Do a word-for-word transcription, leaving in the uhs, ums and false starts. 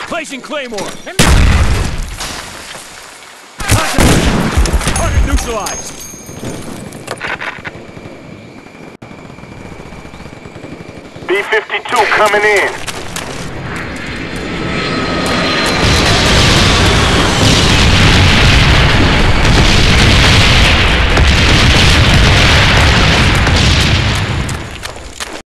Placing Claymore. Target neutralized. B fifty-two coming in.